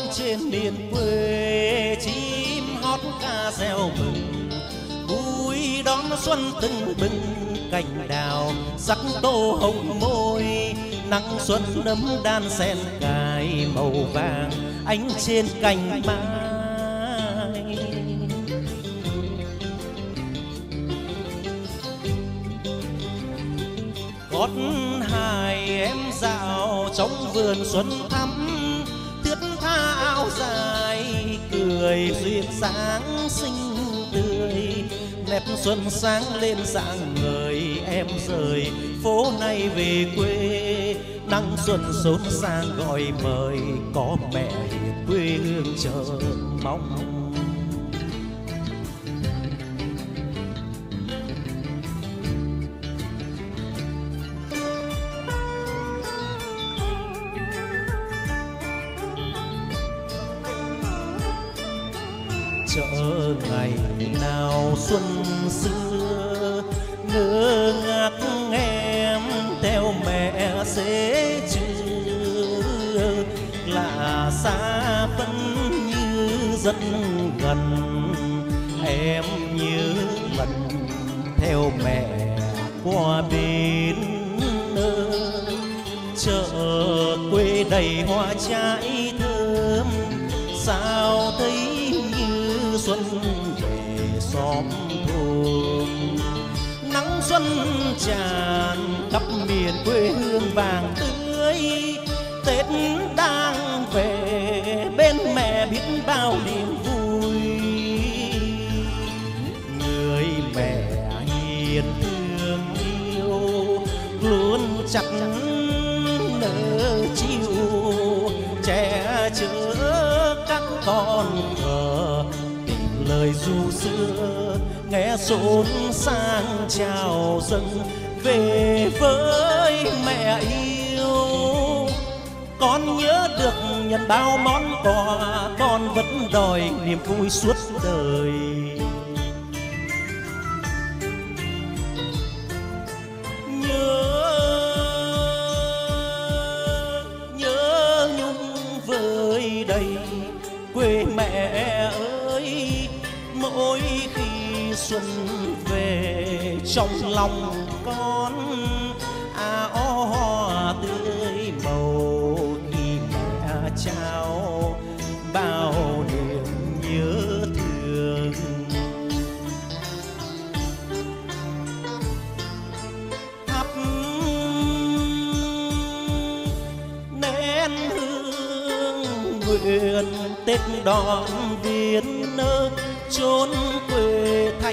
trên miền quê, chim hót ca reo mừng vui đón xuân tưng bừng. Cành đào sắc tô hồng môi, nắng xuân nấm đan xen cài màu vàng ánh trên cành mai. Gót hài em dạo trong vườn xuân thắm, thướt tha áo dài cười duyên sáng xinh tươi. Nét xuân sáng lên dạng người em rời phố này về quê. Nắng xuân xốn sang gọi mời, có mẹ hiền quê hương chờ mong. Chợ ngày nào xuân xưa, ngơ ngác em theo mẹ xế chưa. Là xa vẫn như rất gần, em như lần theo mẹ qua bên chợ quê đầy hoa trái thơm. Sao thấy như xuân về xóm thôn, nắng xuân tràn khắp miền quê hương vàng tươi. Tết đang về bên mẹ biết bao niềm vui, người mẹ hiền thương yêu luôn chặt nỡ chiều che chở các con thờ. Tìm lời ru xưa nghe xốn sang chào dâng về với mẹ yêu. Con nhớ được nhận bao món quà, con vẫn đòi niềm vui suốt đời. Nhớ nhung vơi đầy quê mẹ ơi, mỗi khi xuân về trong lòng con hoa tươi màu. Khi mẹ trao bao niềm nhớ thương, thắp nén hương nguyện Tết đón viên chốn quê thành